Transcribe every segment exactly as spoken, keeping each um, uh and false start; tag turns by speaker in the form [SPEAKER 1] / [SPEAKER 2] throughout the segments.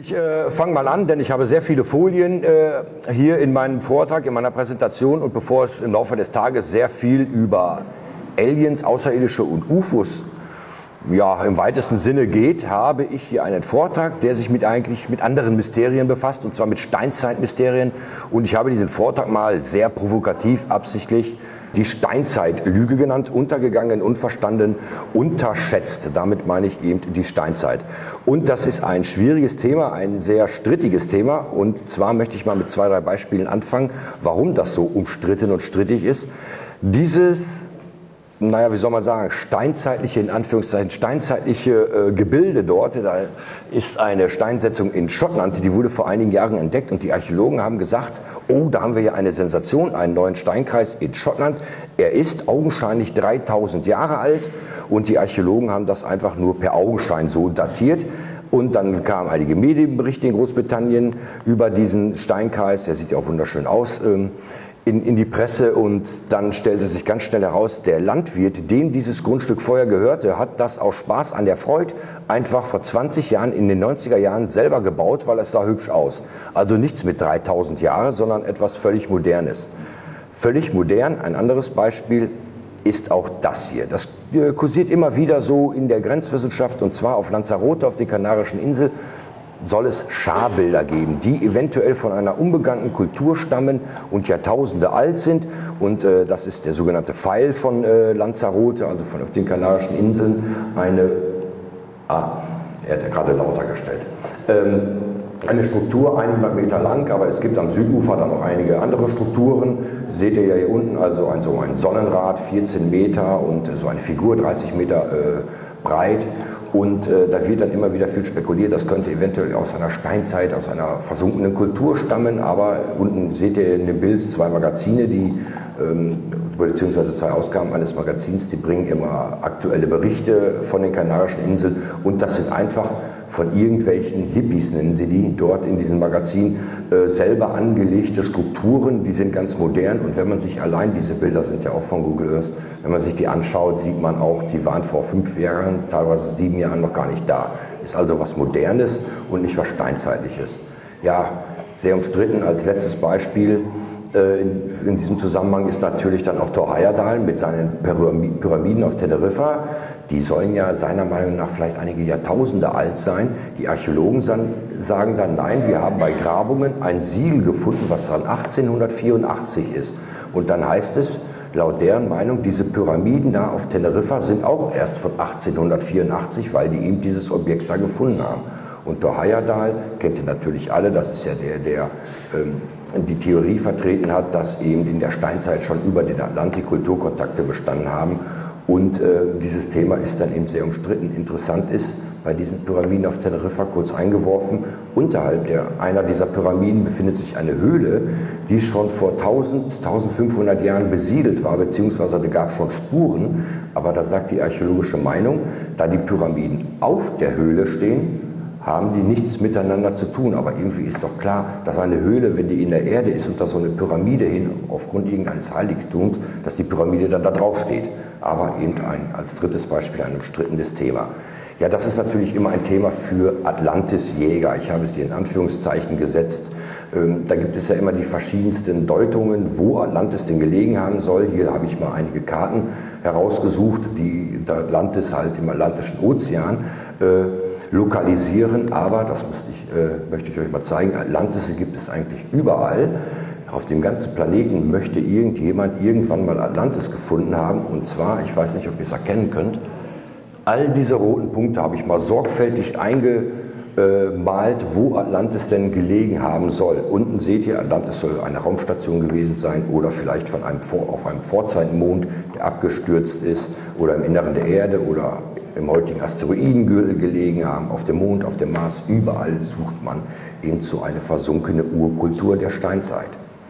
[SPEAKER 1] Ich äh, fange mal an, denn ich habe sehr viele Folien äh, hier in meinem Vortrag, in meiner Präsentation, und bevor es im Laufe des Tages sehr viel über Aliens, Außerirdische und U F Os ja, im weitesten Sinne geht, habe ich hier einen Vortrag, der sich mit eigentlich mit anderen Mysterien befasst, und zwar mit Steinzeitmysterien. Und ich habe diesen Vortrag mal sehr provokativ, absichtlich die Steinzeitlüge genannt, untergegangen, unverstanden, unterschätzt. Damit meine ich eben die Steinzeit. Und das ist ein schwieriges Thema, ein sehr strittiges Thema. Und zwar möchte ich mal mit zwei, drei Beispielen anfangen, warum das so umstritten und strittig ist. Dieses naja, wie soll man sagen, steinzeitliche, in Anführungszeichen, steinzeitliche äh, Gebilde dort. Da ist eine Steinsetzung in Schottland, die wurde vor einigen Jahren entdeckt, und die Archäologen haben gesagt, oh, da haben wir hier eine Sensation, einen neuen Steinkreis in Schottland. Er ist augenscheinlich dreitausend Jahre alt, und die Archäologen haben das einfach nur per Augenschein so datiert. Und dann kamen einige Medienberichte in Großbritannien über diesen Steinkreis, der sieht ja auch wunderschön aus, ähm, In, in die Presse, und dann stellte sich ganz schnell heraus, der Landwirt, dem dieses Grundstück vorher gehörte, hat das aus Spaß an der Freude einfach vor zwanzig Jahren, in den neunziger Jahren selber gebaut, weil es sah hübsch aus. Also nichts mit dreitausend Jahre, sondern etwas völlig Modernes. Völlig modern, ein anderes Beispiel ist auch das hier. Das äh, kursiert immer wieder so in der Grenzwissenschaft, und zwar auf Lanzarote, auf den Kanarischen Inseln, soll es Scharbilder geben, die eventuell von einer unbekannten Kultur stammen und Jahrtausende alt sind. Und äh, das ist der sogenannte Pfeil von äh, Lanzarote, also von auf den Kanarischen Inseln. Eine, ah, er hat ja gerade lauter gestellt. Ähm, eine Struktur, hundert Meter lang, aber es gibt am Südufer dann noch einige andere Strukturen. Seht ihr ja hier unten, also ein, so ein Sonnenrad, vierzehn Meter, und so eine Figur, dreißig Meter äh, breit. Und äh, da wird dann immer wieder viel spekuliert, das könnte eventuell aus einer Steinzeit, aus einer versunkenen Kultur stammen. Aber unten seht ihr in dem Bild zwei Magazine, die, ähm, beziehungsweise zwei Ausgaben eines Magazins, die bringen immer aktuelle Berichte von den Kanarischen Inseln. Und das sind einfach von irgendwelchen Hippies, nennen sie die, dort in diesem Magazin äh, selber angelegte Strukturen, die sind ganz modern. Und wenn man sich allein, diese Bilder sind ja auch von Google Earth, wenn man sich die anschaut, sieht man auch, die waren vor fünf Jahren, teilweise sieben Jahren noch gar nicht da. Ist also was Modernes und nicht was Steinzeitliches. Ja, sehr umstritten. Als letztes Beispiel äh, in, in diesem Zusammenhang ist natürlich dann auch Thor Heyerdahl mit seinen Pyramiden auf Teneriffa. Die sollen ja seiner Meinung nach vielleicht einige Jahrtausende alt sein. Die Archäologen sagen dann, nein, wir haben bei Grabungen ein Siegel gefunden, was dann achtzehnhundertvierundachtzig ist. Und dann heißt es, laut deren Meinung, diese Pyramiden da auf Teneriffa sind auch erst von achtzehnhundertvierundachtzig, weil die eben dieses Objekt da gefunden haben. Und Thor Heyerdahl kennt ihr natürlich alle, das ist ja der, der ähm, die Theorie vertreten hat, dass eben in der Steinzeit schon über den Atlantik Kulturkontakte bestanden haben. Und äh, dieses Thema ist dann eben sehr umstritten. Interessant ist, bei diesen Pyramiden auf Teneriffa, kurz eingeworfen, unterhalb der, einer dieser Pyramiden befindet sich eine Höhle, die schon vor tausend, eintausendfünfhundert Jahren besiedelt war, beziehungsweise da gab es schon Spuren. Aber da sagt die archäologische Meinung, da die Pyramiden auf der Höhle stehen, haben die nichts miteinander zu tun. Aber irgendwie ist doch klar, dass eine Höhle, wenn die in der Erde ist und da so eine Pyramide hin, aufgrund irgendeines Heiligtums, dass die Pyramide dann da drauf steht. Aber eben ein, als drittes Beispiel ein umstrittenes Thema. Ja, das ist natürlich immer ein Thema für Atlantis-Jäger. Ich habe es hier in Anführungszeichen gesetzt. Ähm, da gibt es ja immer die verschiedensten Deutungen, wo Atlantis denn gelegen haben soll. Hier habe ich mal einige Karten herausgesucht, die Atlantis halt im Atlantischen Ozean äh, lokalisieren. Aber, das musste ich, äh, möchte ich euch mal zeigen, Atlantis gibt es eigentlich überall. Auf dem ganzen Planeten möchte irgendjemand irgendwann mal Atlantis gefunden haben. Und zwar, ich weiß nicht, ob ihr es erkennen könnt, all diese roten Punkte habe ich mal sorgfältig eingemalt, wo Atlantis denn gelegen haben soll. Unten seht ihr, Atlantis soll eine Raumstation gewesen sein oder vielleicht von einem, auf einem Vorzeitmond, der abgestürzt ist, oder im Inneren der Erde oder im heutigen Asteroidengürtel gelegen haben, auf dem Mond, auf dem Mars. Überall sucht man eben so eine versunkene Urkultur der Steinzeit.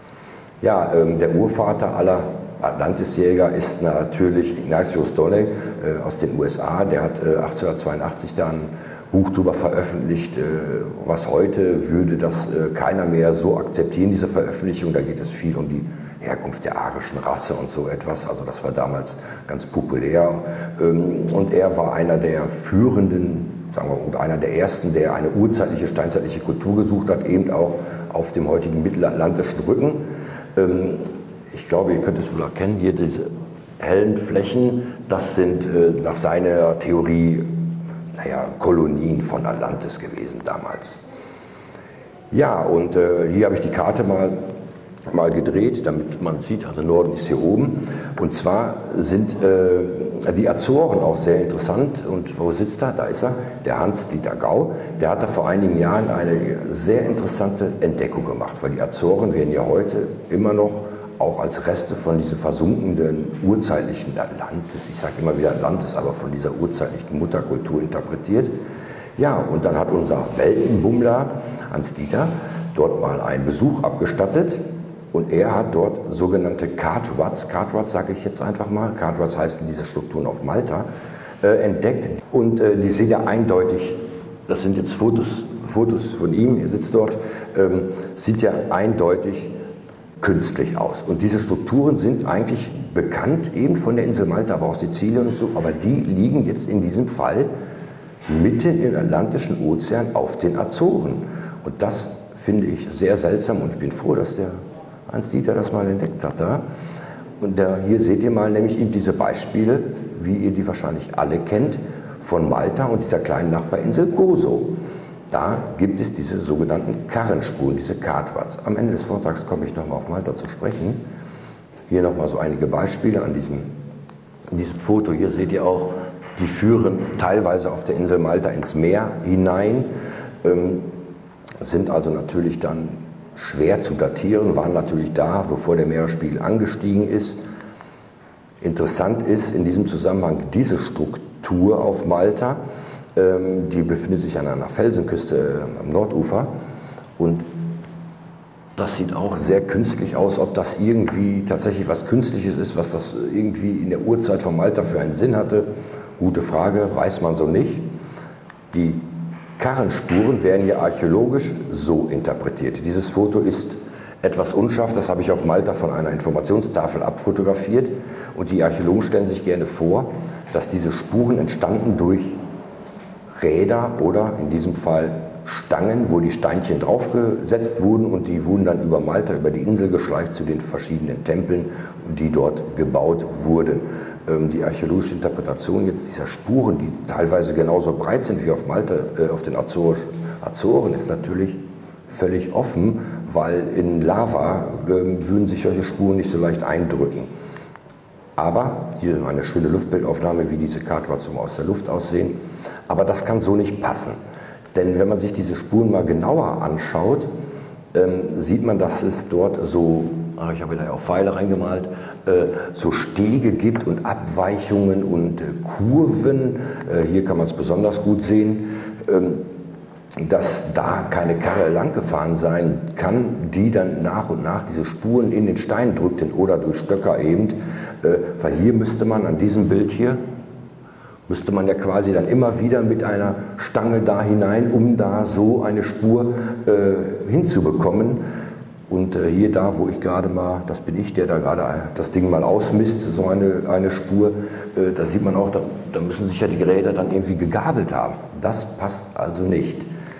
[SPEAKER 1] Ja, ähm, der Urvater aller Atlantisjäger ist natürlich Ignatius Dolle äh, aus den U S A. Der hat äh, achtzehnhundertzweiundachtzig da ein Buch darüber veröffentlicht, äh, was heute würde das äh, keiner mehr so akzeptieren, diese Veröffentlichung. Da geht es viel um die Herkunft der arischen Rasse und so etwas. Also das war damals ganz populär. Ähm, und er war einer der führenden sagen wir, und einer der ersten, der eine urzeitliche, steinzeitliche Kultur gesucht hat, eben auch auf dem heutigen mittelatlantischen Rücken. Ähm, ich glaube, ihr könnt es wohl erkennen, hier diese hellen Flächen, das sind äh, nach seiner Theorie, naja, Kolonien von Atlantis gewesen damals. Ja, und äh, hier habe ich die Karte mal, mal gedreht, damit man sieht, also Norden ist hier oben. Und zwar sind äh, die Azoren auch sehr interessant. Und wo sitzt er? Da ist er, der Hans-Dieter Gau. Der hat da vor einigen Jahren eine sehr interessante Entdeckung gemacht, weil die Azoren werden ja heute immer noch auch als Reste von diesem versunkenen urzeitlichen Atlantis, ich sage immer wieder Atlantis, aber von dieser urzeitlichen Mutterkultur interpretiert. Ja, und dann hat unser Weltenbummler Hans-Dieter dort mal einen Besuch abgestattet und er hat dort sogenannte Cartwats, Cartwats sage ich jetzt einfach mal, Cartwats heißen diese Strukturen auf Malta, äh, entdeckt und äh, die sehen ja eindeutig, das sind jetzt Fotos, Fotos von ihm, er sitzt dort, ähm, sieht ja eindeutig künstlich aus. Und diese Strukturen sind eigentlich bekannt, eben von der Insel Malta, aber auch Sizilien und so, aber die liegen jetzt in diesem Fall mitten im Atlantischen Ozean auf den Azoren. Und das finde ich sehr seltsam und ich bin froh, dass der Hans-Dieter das mal entdeckt hat. Ja? Und da, hier seht ihr mal nämlich eben diese Beispiele, wie ihr die wahrscheinlich alle kennt, von Malta und dieser kleinen Nachbarinsel Gozo. Da gibt es diese sogenannten Karrenspuren, diese Cartwats. Am Ende des Vortrags komme ich nochmal auf Malta zu sprechen. Hier nochmal so einige Beispiele an diesem, an diesem Foto. Hier seht ihr auch, die führen teilweise auf der Insel Malta ins Meer hinein, ähm, sind also natürlich dann schwer zu datieren, waren natürlich da, bevor der Meeresspiegel angestiegen ist. Interessant ist in diesem Zusammenhang diese Struktur auf Malta, ähm, die befindet sich an einer Felsenküste äh, am Nordufer und das sieht auch sehr künstlich aus, ob das irgendwie tatsächlich was Künstliches ist, was das irgendwie in der Urzeit von Malta für einen Sinn hatte. Gute Frage, weiß man so nicht. Die Karrenspuren werden ja archäologisch so interpretiert. Dieses Foto ist etwas unscharf, das habe ich auf Malta von einer Informationstafel abfotografiert. Und die Archäologen stellen sich gerne vor, dass diese Spuren entstanden durch Räder oder in diesem Fall Stangen, wo die Steinchen draufgesetzt wurden und die wurden dann über Malta, über die Insel geschleift zu den verschiedenen Tempeln, die dort gebaut wurden. Die archäologische Interpretation jetzt dieser Spuren, die teilweise genauso breit sind wie auf Malta, äh, auf den Azor, Azoren, ist natürlich völlig offen, weil in Lava äh, würden sich solche Spuren nicht so leicht eindrücken. Aber hier eine schöne Luftbildaufnahme, wie diese Cartwats aus der Luft aussehen. Aber das kann so nicht passen. Denn wenn man sich diese Spuren mal genauer anschaut, ähm, sieht man, dass es dort so, ah, ich habe da ja auch Pfeile reingemalt, äh, so Stege gibt und Abweichungen und äh, Kurven. Äh, hier kann man es besonders gut sehen, ähm, dass da keine Karre lang gefahren sein kann, die dann nach und nach diese Spuren in den Stein drückt oder durch Stöcker eben. Äh, weil hier müsste man an diesem Bild hier, müsste man ja quasi dann immer wieder mit einer Stange da hinein, um da so eine Spur äh, hinzubekommen. Und äh, hier da, wo ich gerade mal, das bin ich, der da gerade das Ding mal ausmisst, so eine, eine Spur, äh, da sieht man auch, da, da müssen sich ja die Räder dann irgendwie gegabelt haben. Das passt also nicht.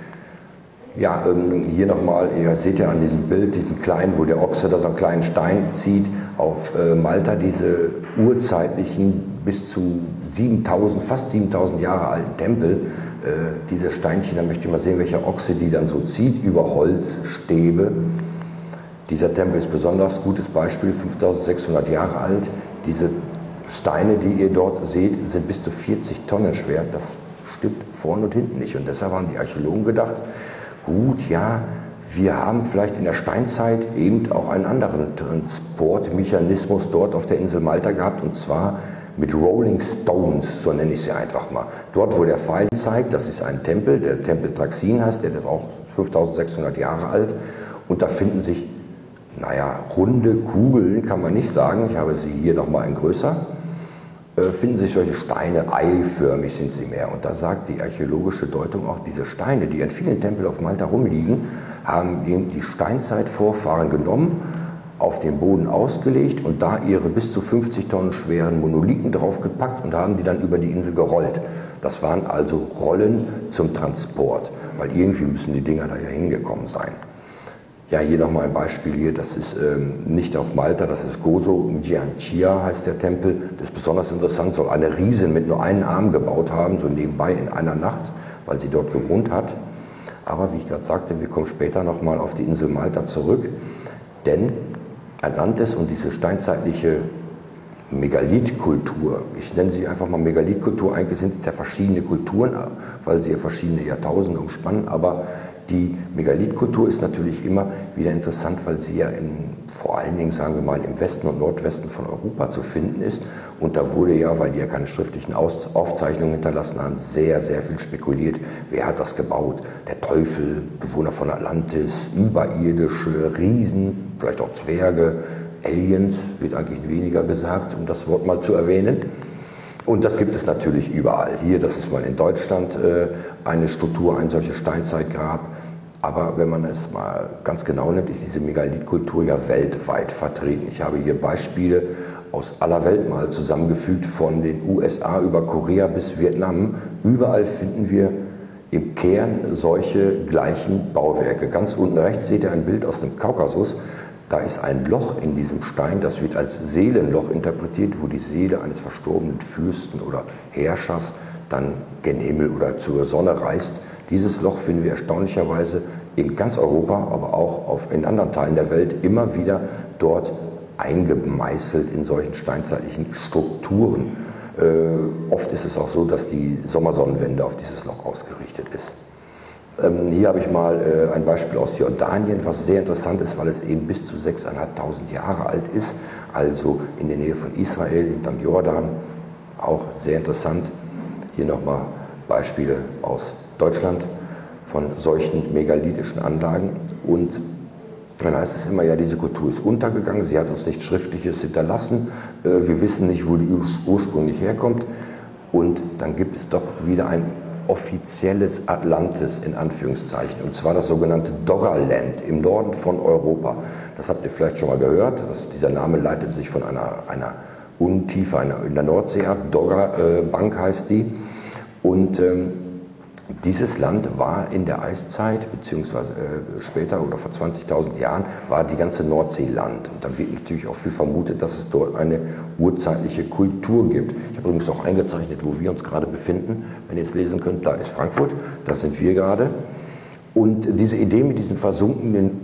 [SPEAKER 1] Ja, ähm, hier nochmal, ihr seht ja an diesem Bild, diesen kleinen, wo der Ochse da so einen kleinen Stein zieht, auf äh, Malta diese urzeitlichen, bis zu siebentausend, fast siebentausend Jahre alten Tempel. Äh, diese Steinchen, da möchte ich mal sehen, welcher Ochse die dann so zieht, über Holzstäbe. Dieser Tempel ist besonders gutes Beispiel, fünftausendsechshundert Jahre alt. Diese Steine, die ihr dort seht, sind bis zu vierzig Tonnen schwer. Das stimmt vorne und hinten nicht. Und deshalb haben die Archäologen gedacht, gut, ja, wir haben vielleicht in der Steinzeit eben auch einen anderen Transportmechanismus dort auf der Insel Malta gehabt, und zwar mit Rolling Stones, so nenne ich sie einfach mal. Dort, wo der Pfeil zeigt, das ist ein Tempel, der Tempel Traxin heißt, der ist auch fünftausendsechshundert Jahre alt, und da finden sich, naja, runde Kugeln kann man nicht sagen, ich habe sie hier nochmal in größer, äh, finden sich solche Steine, eiförmig sind sie mehr. Und da sagt die archäologische Deutung auch, diese Steine, die in vielen Tempeln auf Malta rumliegen, haben die Steinzeitvorfahren genommen, auf den Boden ausgelegt und da ihre bis zu fünfzig Tonnen schweren Monolithen draufgepackt und haben die dann über die Insel gerollt. Das waren also Rollen zum Transport, weil irgendwie müssen die Dinger da ja hingekommen sein. Ja, hier nochmal ein Beispiel hier, das ist ähm, nicht auf Malta, das ist Gozo Mjianchia heißt der Tempel. Das ist besonders interessant, soll eine Riesin mit nur einem Arm gebaut haben, so nebenbei in einer Nacht, weil sie dort gewohnt hat. Aber wie ich gerade sagte, wir kommen später nochmal auf die Insel Malta zurück, denn Atlantis und diese steinzeitliche Megalithkultur, ich nenne sie einfach mal Megalithkultur, eigentlich sind es ja verschiedene Kulturen, weil sie ja verschiedene Jahrtausende umspannen, aber die Megalithkultur ist natürlich immer wieder interessant, weil sie ja in, vor allen Dingen, sagen wir mal, im Westen und Nordwesten von Europa zu finden ist. Und da wurde ja, weil die ja keine schriftlichen Aufzeichnungen hinterlassen haben, sehr, sehr viel spekuliert. Wer hat das gebaut? Der Teufel, Bewohner von Atlantis, überirdische Riesen, vielleicht auch Zwerge, Aliens, wird eigentlich weniger gesagt, um das Wort mal zu erwähnen. Und das gibt es natürlich überall. Hier, das ist mal in Deutschland äh, eine Struktur, ein solches Steinzeitgrab. Aber wenn man es mal ganz genau nimmt, ist diese Megalithkultur ja weltweit vertreten. Ich habe hier Beispiele aus aller Welt mal zusammengefügt, von den U S A über Korea bis Vietnam. Überall finden wir im Kern solche gleichen Bauwerke. Ganz unten rechts seht ihr ein Bild aus dem Kaukasus. Da ist ein Loch in diesem Stein, das wird als Seelenloch interpretiert, wo die Seele eines verstorbenen Fürsten oder Herrschers dann gen Himmel oder zur Sonne reist. Dieses Loch finden wir erstaunlicherweise in ganz Europa, aber auch auf, in anderen Teilen der Welt immer wieder dort eingemeißelt in solchen steinzeitlichen Strukturen. Äh, oft ist es auch so, dass die Sommersonnenwende auf dieses Loch ausgerichtet ist. Ähm, hier habe ich mal äh, ein Beispiel aus Jordanien, was sehr interessant ist, weil es eben bis zu sechstausendfünfhundert Jahre alt ist, also in der Nähe von Israel, am Jordan, auch sehr interessant. Hier nochmal Beispiele aus Deutschland von solchen megalithischen Anlagen. Und dann heißt es immer, ja, diese Kultur ist untergegangen, sie hat uns nichts Schriftliches hinterlassen, äh, wir wissen nicht, wo die ursprünglich herkommt. Und dann gibt es doch wieder ein offizielles Atlantis in Anführungszeichen, und zwar das sogenannte Doggerland im Norden von Europa. Das habt ihr vielleicht schon mal gehört. Das, dieser Name leitet sich von einer, einer Untiefe einer, in der Nordsee ab. Doggerbank äh, heißt die. Und ähm, dieses Land war in der Eiszeit, beziehungsweise äh, später oder vor zwanzigtausend Jahren, war die ganze Nordsee Land. Und dann wird natürlich auch viel vermutet, dass es dort eine urzeitliche Kultur gibt. Ich habe übrigens auch eingezeichnet, wo wir uns gerade befinden. Wenn ihr es lesen könnt, da ist Frankfurt, da sind wir gerade. Und diese Idee mit diesem versunkenen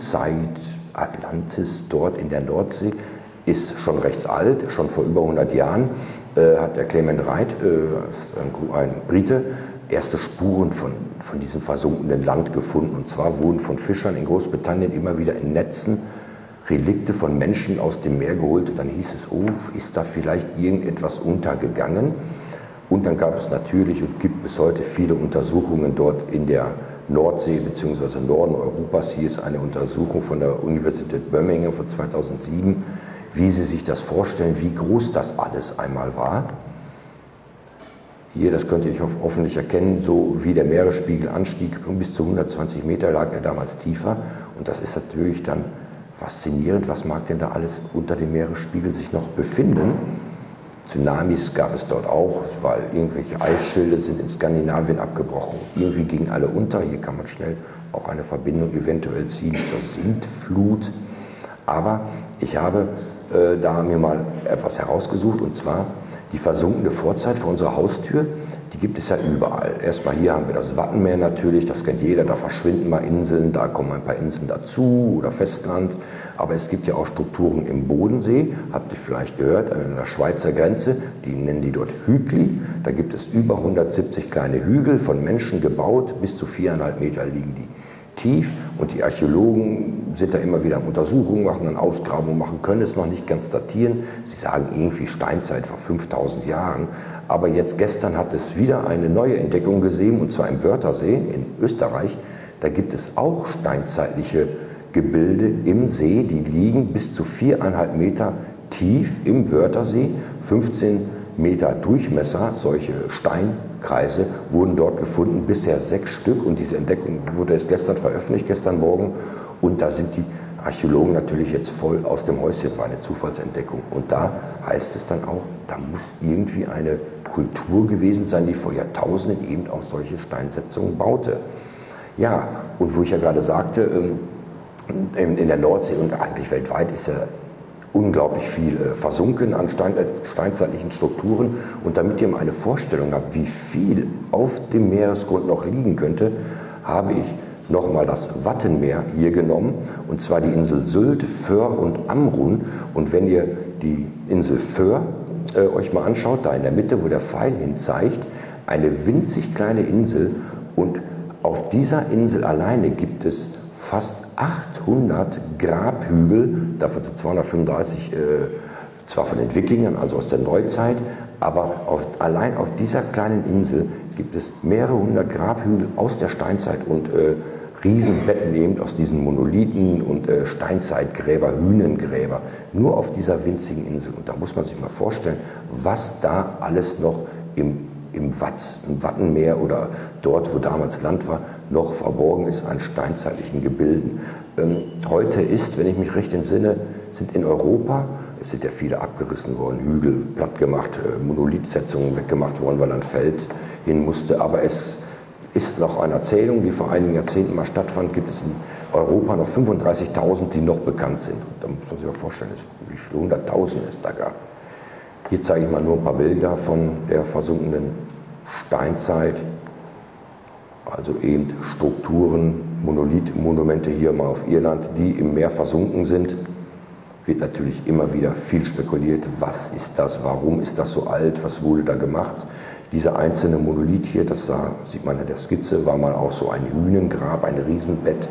[SPEAKER 1] Urzeit-Atlantis dort in der Nordsee ist schon recht alt, schon vor über hundert Jahren äh, hat der Clement Wright, äh, ein, ein Brite, erste Spuren von, von diesem versunkenen Land gefunden. Und zwar wurden von Fischern in Großbritannien immer wieder in Netzen Relikte von Menschen aus dem Meer geholt. Und dann hieß es, oh, ist da vielleicht irgendetwas untergegangen? Und dann gab es natürlich und gibt bis heute viele Untersuchungen dort in der Nordsee bzw. Norden Europas. Hier ist eine Untersuchung von der Universität Birmingham von zweitausendsieben, wie Sie sich das vorstellen, wie groß das alles einmal war. Hier, das könnt ihr hoffentlich erkennen, so wie der Meeresspiegel anstieg, bis zu hundertzwanzig Meter lag er damals tiefer. Und das ist natürlich dann faszinierend, was mag denn da alles unter dem Meeresspiegel sich noch befinden. Tsunamis gab es dort auch, weil irgendwelche Eisschilde sind in Skandinavien abgebrochen. Irgendwie gingen alle unter. Hier kann man schnell auch eine Verbindung eventuell ziehen zur Sintflut. Aber ich habe äh, da mir mal etwas herausgesucht, und zwar die versunkene Vorzeit vor unserer Haustür, die gibt es ja überall. Erstmal hier haben wir das Wattenmeer natürlich, das kennt jeder, da verschwinden mal Inseln, da kommen ein paar Inseln dazu oder Festland. Aber es gibt ja auch Strukturen im Bodensee, habt ihr vielleicht gehört, an der Schweizer Grenze, die nennen die dort Hügli. Da gibt es über hundertsiebzig kleine Hügel, von Menschen gebaut, bis zu viereinhalb Meter liegen die tief, und die Archäologen sind da immer wieder am Untersuchungen machen, an Ausgrabungen machen, können es noch nicht ganz datieren. Sie sagen irgendwie Steinzeit vor fünftausend Jahren. Aber jetzt gestern hat es wieder eine neue Entdeckung gesehen, und zwar im Wörthersee in Österreich. Da gibt es auch steinzeitliche Gebilde im See, die liegen bis zu viereinhalb Meter tief im Wörthersee, fünfzehn Meter Durchmesser. Solche Steinkreise wurden dort gefunden, bisher sechs Stück, und diese Entdeckung wurde erst gestern veröffentlicht, gestern Morgen, und da sind die Archäologen natürlich jetzt voll aus dem Häuschen, war eine Zufallsentdeckung. Und da heißt es dann auch, da muss irgendwie eine Kultur gewesen sein, die vor Jahrtausenden eben auch solche Steinsetzungen baute. Ja, und wo ich ja gerade sagte, in der Nordsee und eigentlich weltweit ist ja unglaublich viel versunken an Stein, steinzeitlichen Strukturen. Und damit ihr mal eine Vorstellung habt, wie viel auf dem Meeresgrund noch liegen könnte, habe ich nochmal das Wattenmeer hier genommen, und zwar die Insel Sylt, Föhr und Amrum. Und wenn ihr die Insel Föhr äh, euch mal anschaut, da in der Mitte, wo der Pfeil hin zeigt, eine winzig kleine Insel, und auf dieser Insel alleine gibt es fast achthundert Grabhügel, davon sind zweihundertfünfunddreißig äh, zwar von den Wikingern, also aus der Neuzeit, aber auf, allein auf dieser kleinen Insel gibt es mehrere hundert Grabhügel aus der Steinzeit und äh, Riesenbetten eben aus diesen Monolithen und äh, Steinzeitgräber, Hünengräber, nur auf dieser winzigen Insel. Und da muss man sich mal vorstellen, was da alles noch im, im, Watt, im Wattenmeer oder dort, wo damals Land war, noch verborgen ist an steinzeitlichen Gebilden. Ähm, heute ist, wenn ich mich recht entsinne, sind in Europa, es sind ja viele abgerissen worden, Hügel platt gemacht, äh, Monolithsetzungen weggemacht worden, weil ein Feld hin musste, aber es ist nach einer Erzählung, die vor einigen Jahrzehnten mal stattfand, gibt es in Europa noch fünfunddreißigtausend, die noch bekannt sind. Da muss man sich mal vorstellen, wie viele hunderttausend es da gab. Hier zeige ich mal nur ein paar Bilder von der versunkenen Steinzeit, also eben Strukturen, Monolithmonumente hier mal auf Irland, die im Meer versunken sind. Wird natürlich immer wieder viel spekuliert, was ist das, warum ist das so alt, was wurde da gemacht. Dieser einzelne Monolith hier, das sah, sieht man in der Skizze, war mal auch so ein Hünengrab, ein Riesenbett.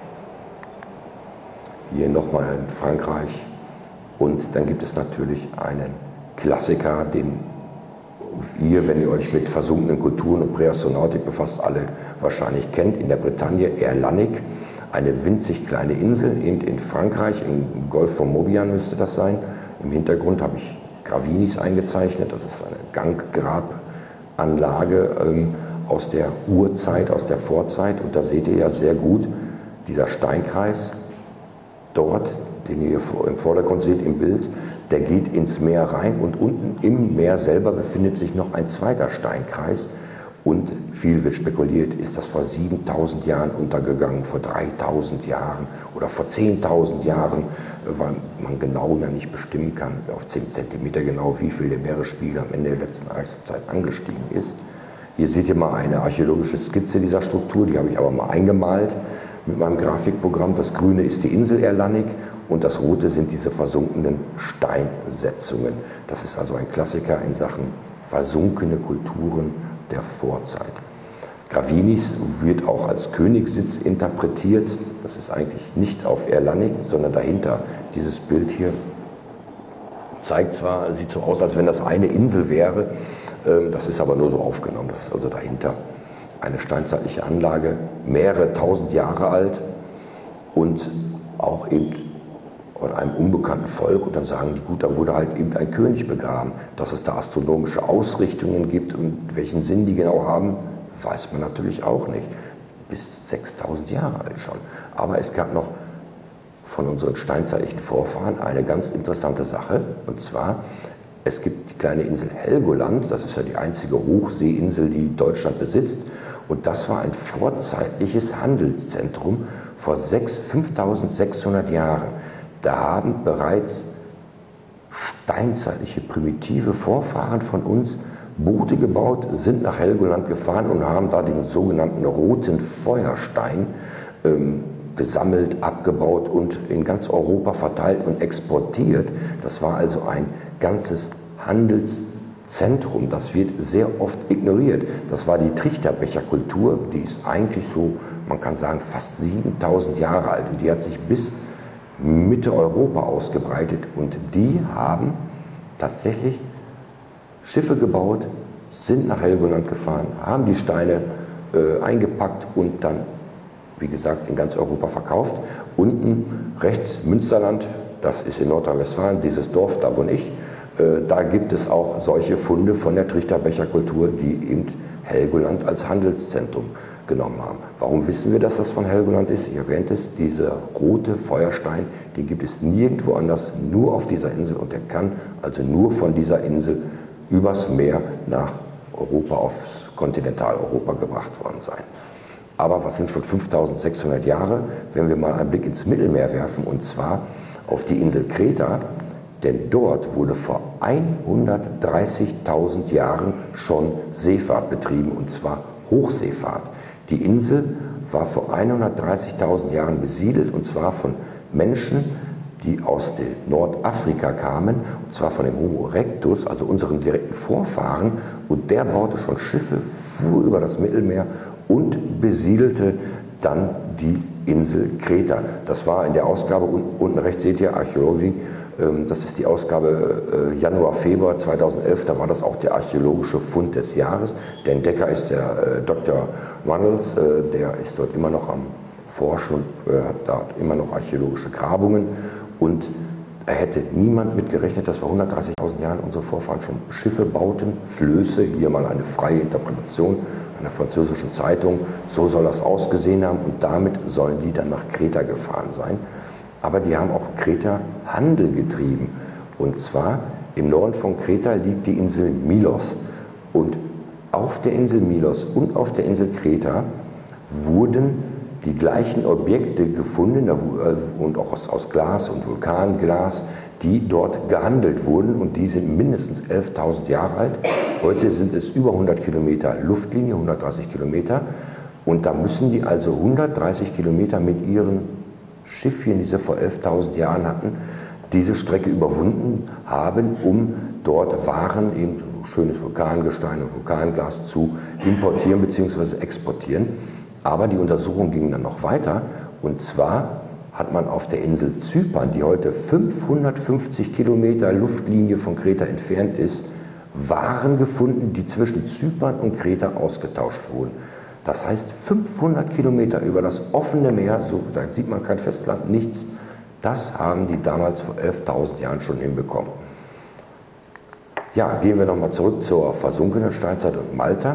[SPEAKER 1] Hier nochmal in Frankreich. Und dann gibt es natürlich einen Klassiker, den ihr, wenn ihr euch mit versunkenen Kulturen und Präastronautik befasst, alle wahrscheinlich kennt, in der Bretagne, Erlannig. Eine winzig kleine Insel, eben in Frankreich, im Golf von Morbihan müsste das sein. Im Hintergrund habe ich Gravinis eingezeichnet, das ist eine Ganggrabanlage ähm, aus der Urzeit, aus der Vorzeit. Und da seht ihr ja sehr gut, dieser Steinkreis dort, den ihr im Vordergrund seht im Bild, der geht ins Meer rein, und unten im Meer selber befindet sich noch ein zweiter Steinkreis. Und viel wird spekuliert, ist das vor siebentausend Jahren untergegangen, vor dreitausend Jahren oder vor zehntausend Jahren, weil man genau ja nicht bestimmen kann, auf zehn Zentimeter genau, wie viel der Meeresspiegel am Ende der letzten Eiszeit angestiegen ist. Hier seht ihr mal eine archäologische Skizze dieser Struktur, die habe ich aber mal eingemalt mit meinem Grafikprogramm. Das Grüne ist die Insel Erlannig und das Rote sind diese versunkenen Steinsetzungen. Das ist also ein Klassiker in Sachen versunkene Kulturen der Vorzeit. Gravinis wird auch als Königssitz interpretiert. Das ist eigentlich nicht auf Erlannig, sondern dahinter. Dieses Bild hier zeigt zwar, sieht so aus, als wenn das eine Insel wäre. Das ist aber nur so aufgenommen. Das ist also dahinter eine steinzeitliche Anlage, mehrere tausend Jahre alt und auch eben von einem unbekannten Volk. Und dann sagen die, gut, da wurde halt eben ein König begraben. Dass es da astronomische Ausrichtungen gibt und welchen Sinn die genau haben, weiß man natürlich auch nicht. Bis sechstausend Jahre alt schon. Aber es gab noch von unseren steinzeitlichen Vorfahren eine ganz interessante Sache. Und zwar, es gibt die kleine Insel Helgoland, das ist ja die einzige Hochseeinsel, die Deutschland besitzt. Und das war ein vorzeitliches Handelszentrum vor fünftausendsechshundert Jahren. Da haben bereits steinzeitliche, primitive Vorfahren von uns Boote gebaut, sind nach Helgoland gefahren und haben da den sogenannten roten Feuerstein ähm, gesammelt, abgebaut und in ganz Europa verteilt und exportiert. Das war also ein ganzes Handelszentrum. Das wird sehr oft ignoriert. Das war die Trichterbecherkultur, die ist eigentlich so, man kann sagen, fast siebentausend Jahre alt und die hat sich bis Mitte Europa ausgebreitet, und die haben tatsächlich Schiffe gebaut, sind nach Helgoland gefahren, haben die Steine äh, eingepackt und dann, wie gesagt, in ganz Europa verkauft. Unten rechts Münsterland, das ist in Nordrhein-Westfalen, dieses Dorf, da wohne ich, äh, da gibt es auch solche Funde von der Trichterbecherkultur, die eben Helgoland als Handelszentrum genommen haben. Warum wissen wir, dass das von Helgoland ist? Ich erwähnte es, dieser rote Feuerstein, den gibt es nirgendwo anders, nur auf dieser Insel, und der kann also nur von dieser Insel übers Meer nach Europa, aufs Kontinentaleuropa gebracht worden sein. Aber was sind schon fünftausendsechshundert Jahre, wenn wir mal einen Blick ins Mittelmeer werfen, und zwar auf die Insel Kreta, denn dort wurde vor hundertdreißigtausend Jahren schon Seefahrt betrieben, und zwar Hochseefahrt. Die Insel war vor hundertdreißigtausend Jahren besiedelt, und zwar von Menschen, die aus Nordafrika kamen, und zwar von dem Homo erectus, also unseren direkten Vorfahren, und der baute schon Schiffe, fuhr über das Mittelmeer und besiedelte dann die Insel Kreta. Das war in der Ausgabe, unten rechts seht ihr Archäologie, das ist die Ausgabe Januar, Februar zweitausendelf, da war das auch der archäologische Fund des Jahres. Der Entdecker ist der Doktor Runnels, der ist dort immer noch am Forschen und hat da immer noch archäologische Grabungen. Und er hätte niemand mit gerechnet, dass vor hundertdreißigtausend Jahren unsere Vorfahren schon Schiffe bauten, Flöße, hier mal eine freie Interpretation einer französischen Zeitung, so soll das ausgesehen haben, und damit sollen die dann nach Kreta gefahren sein. Aber die haben auch Kreta Handel getrieben, und zwar im Norden von Kreta liegt die Insel Milos, und auf der Insel Milos und auf der Insel Kreta wurden die gleichen Objekte gefunden, und auch aus, aus Glas und Vulkanglas, die dort gehandelt wurden, und die sind mindestens elftausend Jahre alt. Heute sind es über hundert Kilometer Luftlinie, hundertdreißig Kilometer, und da müssen die also hundertdreißig Kilometer mit ihren Schiffchen, die sie vor elftausend Jahren hatten, diese Strecke überwunden haben, um dort Waren, eben schönes Vulkangestein und Vulkanglas, zu importieren bzw. exportieren. Aber die Untersuchung ging dann noch weiter, und zwar hat man auf der Insel Zypern, die heute fünfhundertfünfzig Kilometer Luftlinie von Kreta entfernt ist, Waren gefunden, die zwischen Zypern und Kreta ausgetauscht wurden. Das heißt, fünfhundert Kilometer über das offene Meer, so, da sieht man kein Festland, nichts, das haben die damals vor elftausend Jahren schon hinbekommen. Ja, gehen wir nochmal zurück zur versunkenen Steinzeit und Malta.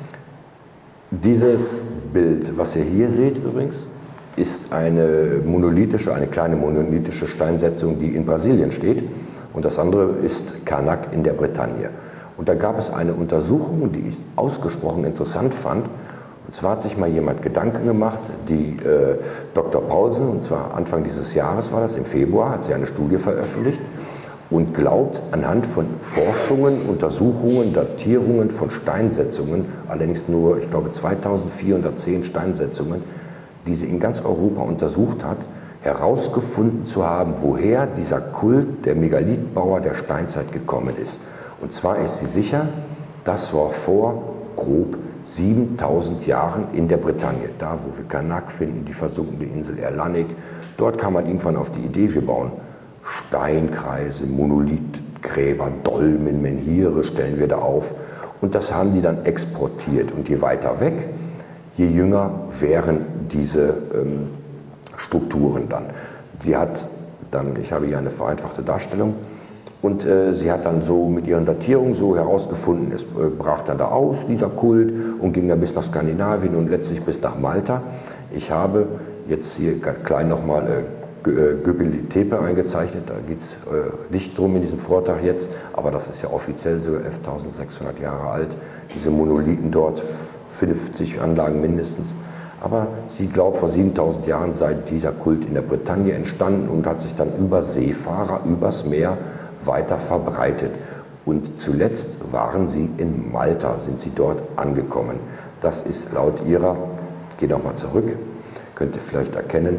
[SPEAKER 1] Dieses Bild, was ihr hier seht übrigens, ist eine monolithische, eine kleine monolithische Steinsetzung, die in Brasilien steht, und das andere ist Karnak in der Bretagne. Und da gab es eine Untersuchung, die ich ausgesprochen interessant fand. Und zwar hat sich mal jemand Gedanken gemacht, die äh, Doktor Paulsen, und zwar Anfang dieses Jahres war das, im Februar, hat sie eine Studie veröffentlicht und glaubt, anhand von Forschungen, Untersuchungen, Datierungen von Steinsetzungen, allerdings nur, ich glaube, zweitausendvierhundertzehn Steinsetzungen, die sie in ganz Europa untersucht hat, herausgefunden zu haben, woher dieser Kult der Megalithbauer der Steinzeit gekommen ist. Und zwar ist sie sicher, das war vor grob siebentausend Jahren in der Bretagne, da wo wir Karnak finden, die versunkene Insel Erlanik. Dort kam man irgendwann auf die Idee, wir bauen Steinkreise, Monolithgräber, Dolmen, Menhire stellen wir da auf, und das haben die dann exportiert. Und je weiter weg, je jünger wären diese ähm, Strukturen dann. Sie hat dann, ich habe hier eine vereinfachte Darstellung, und äh, sie hat dann so mit ihren Datierungen so herausgefunden, es äh, brach dann da aus, dieser Kult, und ging dann bis nach Skandinavien und letztlich bis nach Malta. Ich habe jetzt hier klein nochmal äh, Göbekli Tepe eingezeichnet, da geht es äh, nicht drum in diesem Vortrag jetzt, aber das ist ja offiziell so elftausendsechshundert Jahre alt, diese Monolithen dort, fünfzig Anlagen mindestens. Aber sie glaubt, vor siebentausend Jahren sei dieser Kult in der Bretagne entstanden und hat sich dann über Seefahrer, übers Meer weiter verbreitet. Und zuletzt waren sie in Malta, sind sie dort angekommen. Das ist laut ihrer, ich gehe nochmal zurück, könnt ihr vielleicht erkennen,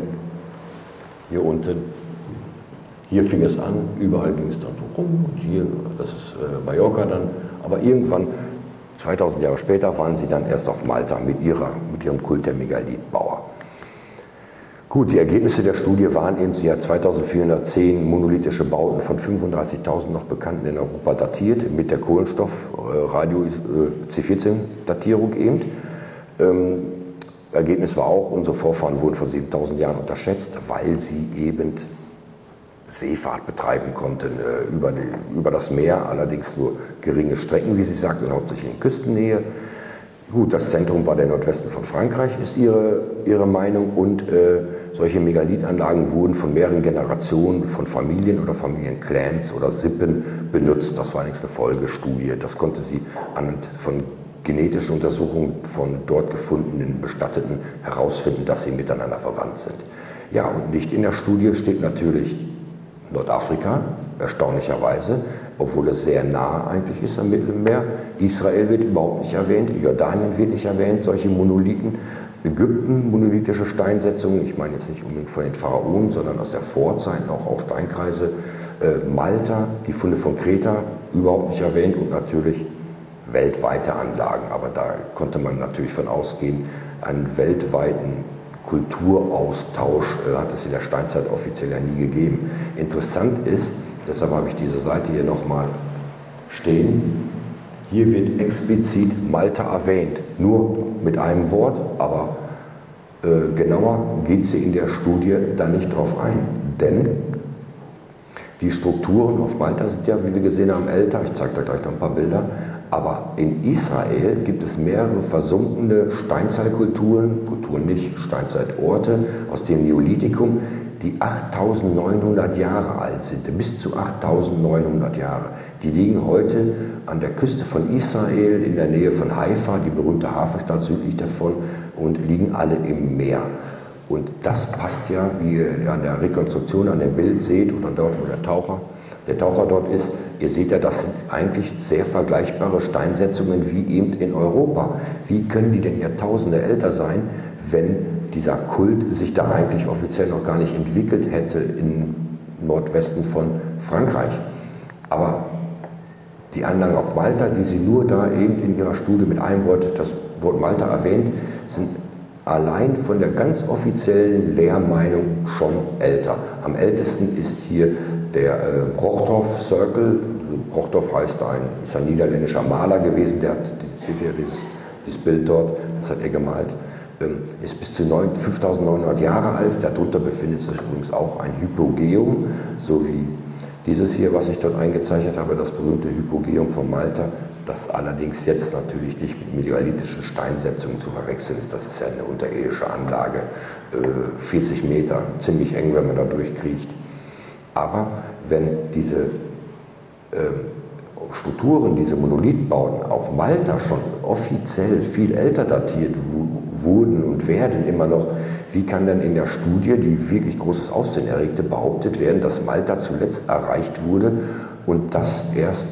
[SPEAKER 1] hier unten, hier fing es an, überall ging es dann so rum, und hier, das ist äh, Mallorca dann, aber irgendwann, zweitausend Jahre später, waren sie dann erst auf Malta mit, ihrer, mit ihrem Kult der Megalithbauer. Gut, die Ergebnisse der Studie waren eben, sie hat zweitausendvierhundertzehn monolithische Bauten von fünfunddreißigtausend noch bekannten in Europa datiert, mit der Kohlenstoff-Radio-C vierzehn-Datierung eben. Ähm, Ergebnis war auch, unsere Vorfahren wurden vor siebentausend Jahren unterschätzt, weil sie eben Seefahrt betreiben konnten äh, über, die, über das Meer, allerdings nur geringe Strecken, wie sie sagt, und hauptsächlich in Küstennähe. Gut, das Zentrum war der Nordwesten von Frankreich, ist ihre, ihre Meinung. Und äh, solche Megalithanlagen wurden von mehreren Generationen von Familien oder Familienclans oder Sippen benutzt. Das war allerdings eine Folgestudie. Das konnte sie anhand von genetischen Untersuchungen von dort gefundenen Bestatteten herausfinden, dass sie miteinander verwandt sind. Ja, und nicht in der Studie steht natürlich Nordafrika, erstaunlicherweise, obwohl es sehr nah eigentlich ist am Mittelmeer. Israel wird überhaupt nicht erwähnt, Jordanien wird nicht erwähnt, solche Monolithen. Ägypten, monolithische Steinsetzungen, ich meine jetzt nicht unbedingt von den Pharaonen, sondern aus der Vorzeit auch, auch Steinkreise. Äh, Malta, die Funde von Kreta, überhaupt nicht erwähnt, und natürlich weltweite Anlagen. Aber da konnte man natürlich von ausgehen, einen weltweiten Kulturaustausch äh, hat es in der Steinzeit offiziell ja nie gegeben. Interessant ist, deshalb habe ich diese Seite hier nochmal stehen, hier wird explizit Malta erwähnt, nur mit einem Wort, aber äh, genauer geht sie in der Studie da nicht drauf ein, denn die Strukturen auf Malta sind ja, wie wir gesehen haben, älter, ich zeige da gleich noch ein paar Bilder, aber in Israel gibt es mehrere versunkene Steinzeitkulturen, Kulturen nicht, Steinzeitorte aus dem Neolithikum, die achttausendneunhundert Jahre alt sind, bis zu achttausendneunhundert Jahre. Die liegen heute an der Küste von Israel, in der Nähe von Haifa, die berühmte Hafenstadt südlich davon, und liegen alle im Meer. Und das passt ja, wie ihr an der Rekonstruktion, an dem Bild seht, oder dort, wo der Taucher, der Taucher dort ist. Ihr seht ja, das sind eigentlich sehr vergleichbare Steinsetzungen wie eben in Europa. Wie können die denn Jahrtausende älter sein, wenn dieser Kult sich da eigentlich offiziell noch gar nicht entwickelt hätte im Nordwesten von Frankreich? Aber die Anlagen auf Malta, die sie nur da eben in ihrer Studie mit einem Wort, das Wort Malta erwähnt, sind allein von der ganz offiziellen Lehrmeinung schon älter. Am ältesten ist hier der äh, Brochthoff Circle. Brochthoff heißt ein, ist ein niederländischer Maler gewesen, der hat, seht ihr dieses, dieses Bild dort, das hat er gemalt, ähm, ist bis zu fünftausendneunhundert Jahre alt. Darunter befindet sich übrigens auch ein Hypogeum, so wie dieses hier, was ich dort eingezeichnet habe, das berühmte Hypogeum von Malta, das allerdings jetzt natürlich nicht mit megalithischen Steinsetzungen zu verwechseln ist. Das ist ja eine unterirdische Anlage, äh, vierzig Meter, ziemlich eng, wenn man da durchkriecht. Aber wenn diese äh, Strukturen, diese Monolithbauten auf Malta schon offiziell viel älter datiert wurden und werden immer noch, wie kann dann in der Studie, die wirklich großes Aufsehen erregte, behauptet werden, dass Malta zuletzt erreicht wurde und das erst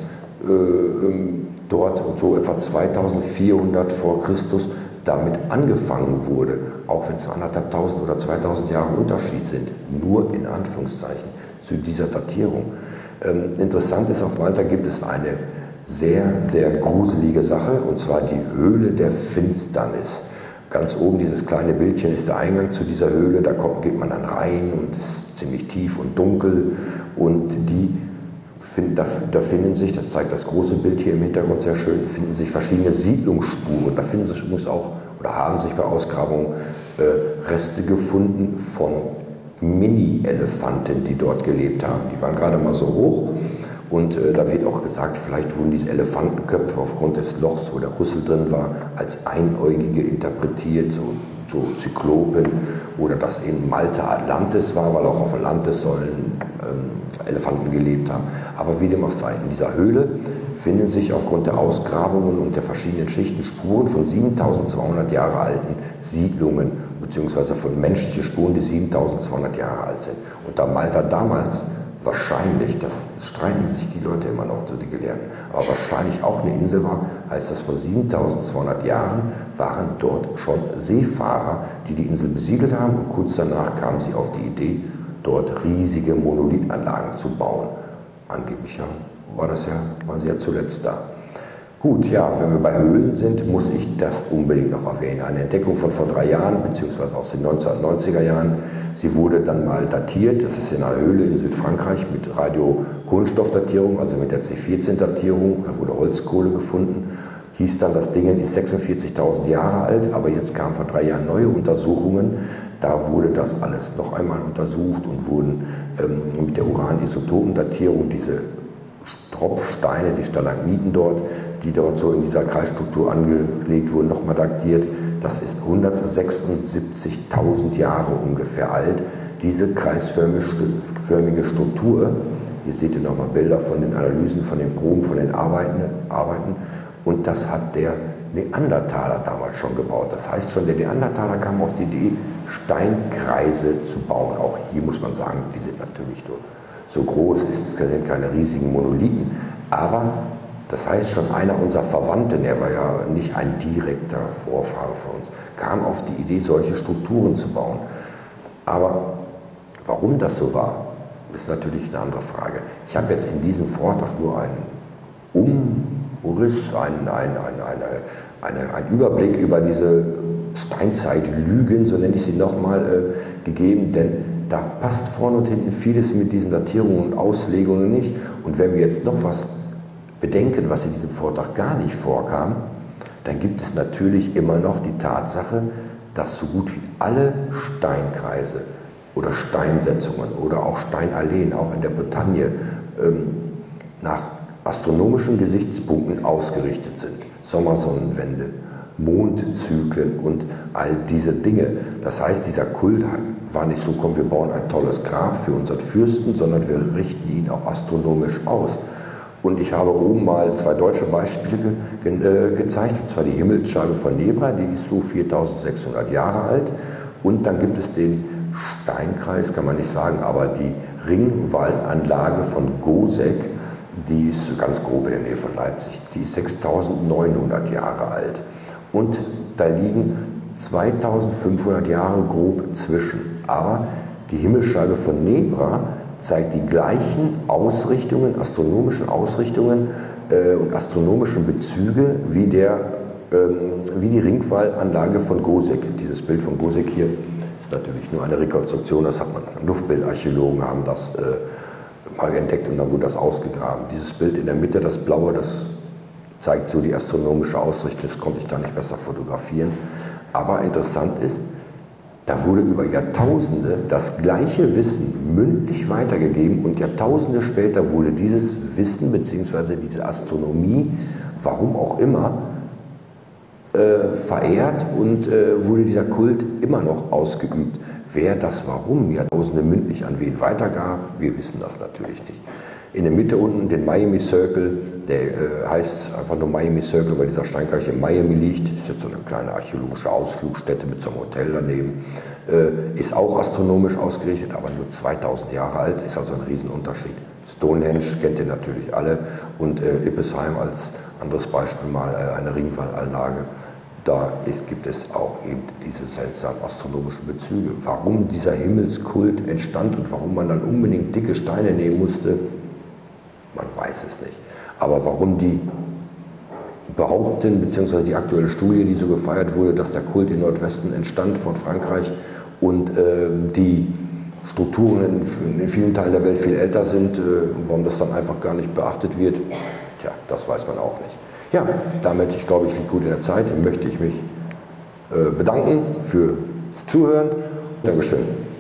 [SPEAKER 1] äh, dort so etwa zweitausendvierhundert vor Christus damit angefangen wurde, auch wenn es anderthalbtausend oder zweitausend Jahre Unterschied sind, nur in Anführungszeichen zu dieser Datierung. Ähm, interessant ist, auf Malta gibt es eine sehr, sehr gruselige Sache, und zwar die Höhle der Finsternis. Ganz oben dieses kleine Bildchen ist der Eingang zu dieser Höhle, da kommt, geht man dann rein und es ist ziemlich tief und dunkel, und die find, da, da finden sich, das zeigt das große Bild hier im Hintergrund sehr schön, finden sich verschiedene Siedlungsspuren. Da finden sich übrigens auch, oder haben sich bei Ausgrabungen äh, Reste gefunden von Mini-Elefanten, die dort gelebt haben. Die waren gerade mal so hoch, und äh, da wird auch gesagt, vielleicht wurden diese Elefantenköpfe aufgrund des Lochs, wo der Rüssel drin war, als Einäugige interpretiert, so, so Zyklopen, oder dass eben Malta Atlantis war, weil auch auf Atlantis sollen ähm, Elefanten gelebt haben. Aber wie dem auch sei, in dieser Höhle finden sich aufgrund der Ausgrabungen und der verschiedenen Schichten Spuren von siebentausendzweihundert Jahre alten Siedlungen, beziehungsweise von menschlichen Spuren, die siebentausendzweihundert Jahre alt sind. Und da Malta damals wahrscheinlich, das streiten sich die Leute immer noch, so die Gelehrten, aber wahrscheinlich auch eine Insel war, heißt das, vor siebentausendzweihundert Jahren waren dort schon Seefahrer, die die Insel besiedelt haben, und kurz danach kamen sie auf die Idee, dort riesige Monolithanlagen zu bauen. Angeblich ja, war das ja, waren sie ja zuletzt da. Gut, ja, wenn wir bei Höhlen sind, muss ich das unbedingt noch erwähnen. Eine Entdeckung von vor drei Jahren, beziehungsweise aus den neunzehnhundertneunziger Jahren. Sie wurde dann mal datiert, das ist in einer Höhle in Südfrankreich mit Radiokohlenstoffdatierung, also mit der C vierzehn Datierung. Da wurde Holzkohle gefunden. Hieß dann, das Ding ist sechsundvierzigtausend Jahre alt, aber jetzt kamen vor drei Jahren neue Untersuchungen. Da wurde das alles noch einmal untersucht und wurden ähm, mit der Uranisotopendatierung diese Tropfsteine, die Stalagmiten dort, die dort so in dieser Kreisstruktur angelegt wurden, nochmal datiert. Das ist hundertsechsundsiebzigtausend Jahre ungefähr alt, diese kreisförmige Struktur. Hier seht ihr nochmal Bilder von den Analysen, von den Proben, von den Arbeiten, Arbeiten. Und das hat der Neandertaler damals schon gebaut. Das heißt schon, der Neandertaler kam auf die Idee, Steinkreise zu bauen. Auch hier muss man sagen, die sind natürlich nur so groß, das sind keine riesigen Monolithen. Aber das heißt schon, einer unserer Verwandten, er war ja nicht ein direkter Vorfahre von uns, kam auf die Idee, solche Strukturen zu bauen. Aber warum das so war, ist natürlich eine andere Frage. Ich habe jetzt in diesem Vortrag nur einen Umriss, einen, einen, einen, eine, eine, einen Überblick über diese Steinzeitlügen, so nenne ich sie nochmal, äh, gegeben, denn da passt vorne und hinten vieles mit diesen Datierungen und Auslegungen nicht. Und wenn wir jetzt noch was bedenken, was in diesem Vortrag gar nicht vorkam, dann gibt es natürlich immer noch die Tatsache, dass so gut wie alle Steinkreise oder Steinsetzungen oder auch Steinalleen, auch in der Bretagne, ähm, nach astronomischen Gesichtspunkten ausgerichtet sind. Sommersonnenwende, Mondzyklen und all diese Dinge. Das heißt, dieser Kult war nicht so, komm, wir bauen ein tolles Grab für unseren Fürsten, sondern wir richten ihn auch astronomisch aus. Und ich habe oben mal zwei deutsche Beispiele ge äh, gezeigt, und zwar die Himmelsscheibe von Nebra, die ist so viertausendsechshundert Jahre alt. Und dann gibt es den Steinkreis, kann man nicht sagen, aber die Ringwallanlage von Goseck, die ist ganz grob in der Nähe von Leipzig, die ist sechstausendneunhundert Jahre alt. Und da liegen zweitausendfünfhundert Jahre grob zwischen. Aber die Himmelsscheibe von Nebra zeigt die gleichen Ausrichtungen, astronomischen Ausrichtungen äh, und astronomischen Bezüge wie, der, ähm, wie die Ringwallanlage von Goseck. Dieses Bild von Goseck hier ist natürlich nur eine Rekonstruktion, das hat man, Luftbildarchäologen haben das äh, mal entdeckt und dann wurde das ausgegraben. Dieses Bild in der Mitte, das Blaue, das zeigt so die astronomische Ausrichtung, das konnte ich da nicht besser fotografieren. Aber interessant ist, da wurde über Jahrtausende das gleiche Wissen mündlich weitergegeben und Jahrtausende später wurde dieses Wissen bzw. diese Astronomie, warum auch immer, äh, verehrt und äh, wurde dieser Kult immer noch ausgeübt. Wer das Warum Jahrtausende mündlich an wen weitergab, wir wissen das natürlich nicht. In der Mitte unten den Miami Circle, der äh, heißt einfach nur Miami Circle, weil dieser Steinkreis in Miami liegt. Das ist jetzt so eine kleine archäologische Ausflugstätte mit so einem Hotel daneben. Äh, ist auch astronomisch ausgerichtet, aber nur zweitausend Jahre alt, ist also ein Riesenunterschied. Stonehenge kennt ihr natürlich alle und äh, Ippesheim als anderes Beispiel mal äh, eine Ringwallanlage. Da ist, gibt es auch eben diese seltsamen astronomischen Bezüge. Warum dieser Himmelskult entstand und warum man dann unbedingt dicke Steine nehmen musste, man weiß es nicht. Aber warum die behaupten, beziehungsweise die aktuelle Studie, die so gefeiert wurde, dass der Kult im Nordwesten entstand von Frankreich und äh, die Strukturen in, in vielen Teilen der Welt viel älter sind, äh, warum das dann einfach gar nicht beachtet wird, tja, das weiß man auch nicht. Ja, damit, ich glaube, ich liege gut in der Zeit, möchte ich mich äh, bedanken fürs Zuhören. Dankeschön.